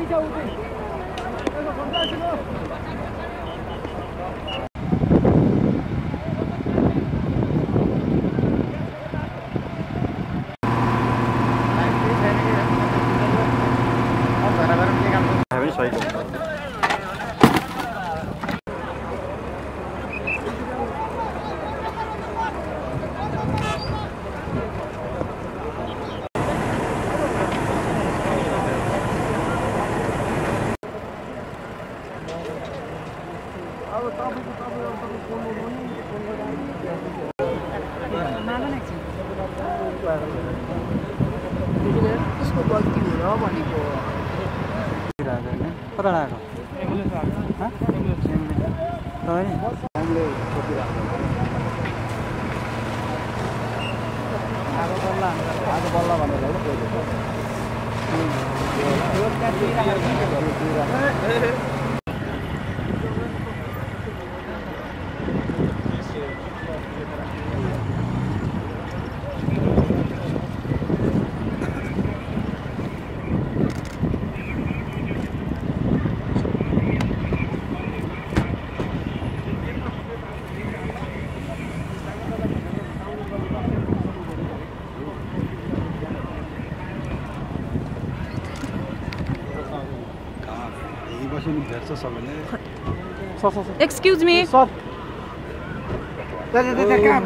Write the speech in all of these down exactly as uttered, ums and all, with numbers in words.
त्यसको गल्ती हो र भनेको कता लाग्यो आज बल्ल भनेर Excuse me. सर त्यहाँ कहाँ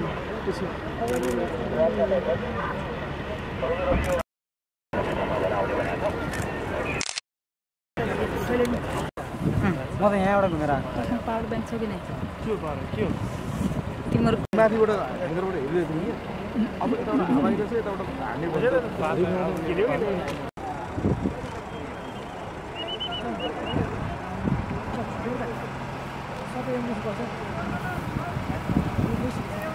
म त यहाँबाट घुमेर आएको पावर बैंक छ कि नै के हो के हो तिम्रो माथिबाट ह्याङ्गरबाट हेरिरहेको थिएँ अब यताबाट हावा आइरहेछ यताबाट हान्ने भन्छ